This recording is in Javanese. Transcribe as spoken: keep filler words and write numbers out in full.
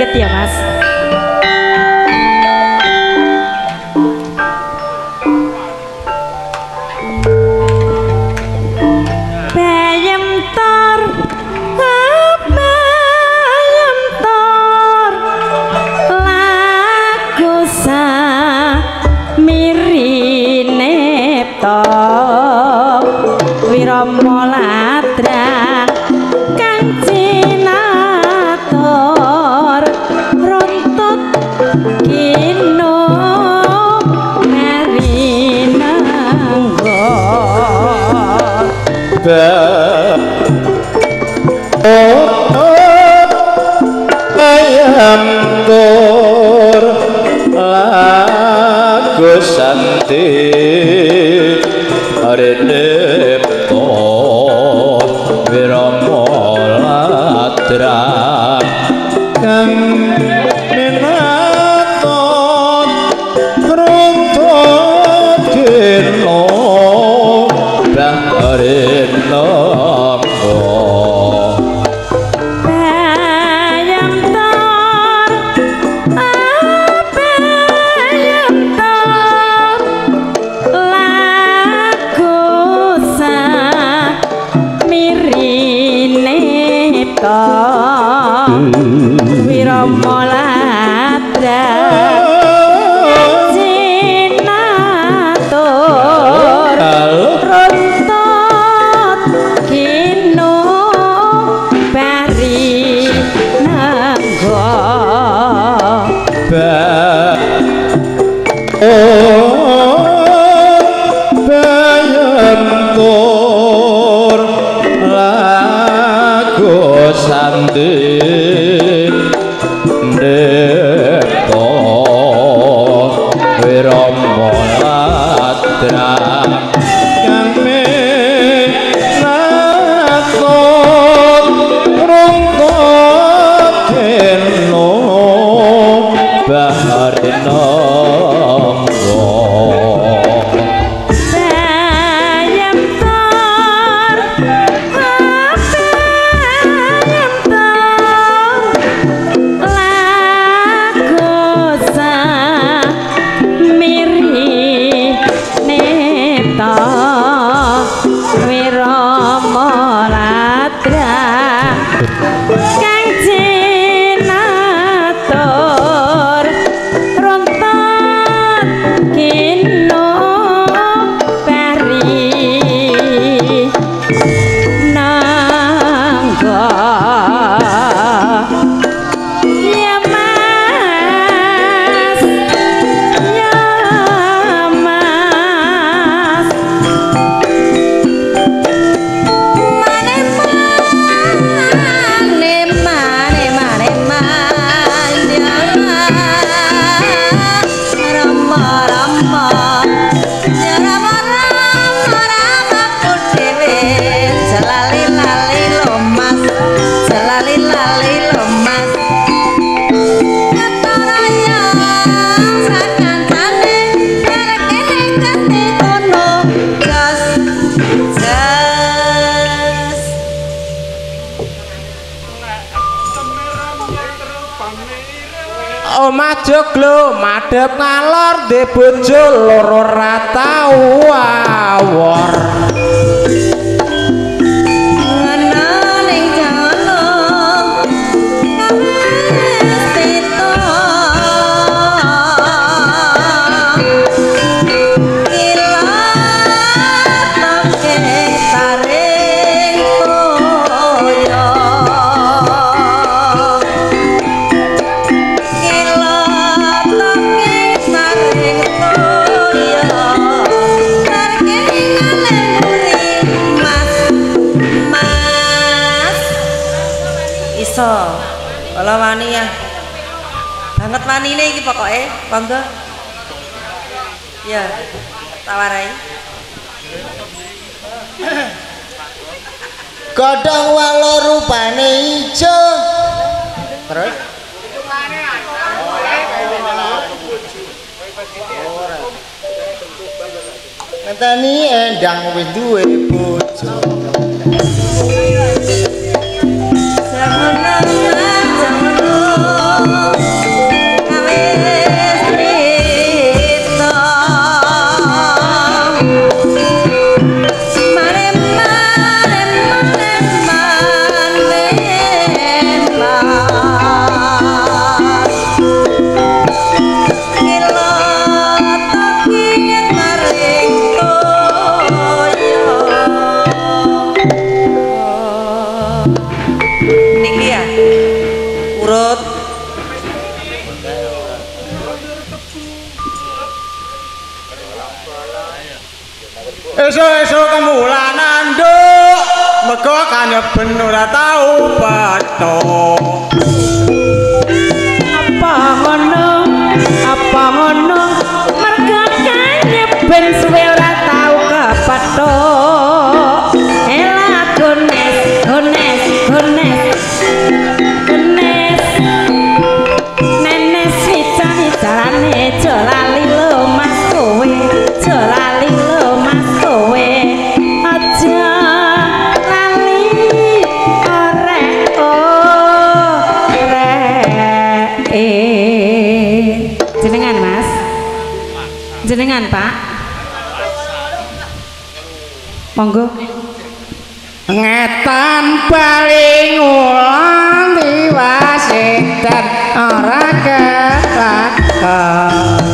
wiwit ya Mas. Ayam tur lagu santi arene to wirama ladra kang minaton runtut kena baharena joglo madhep ngalor de bojo loro ra tau awor kalau wani ya banget wani ini iki pokoknya bangga ya tawarai godhong walo rupane ijo terus ngenteni endang wis duwe bojo jangan jangan esuk-esuk kemulanan nduk mergo kaneben ora tau bathok. Apa ngono apa ngono mergo kaneben suwe ora tau kepethuk ela gones gones gones gones nenes wicani carane jolali lo mas kowe jolali lo mas kowe aja lali orek orek eh jenengan mas jenengan pak monggo Ngetan paling ulang diwasitan ora kelakon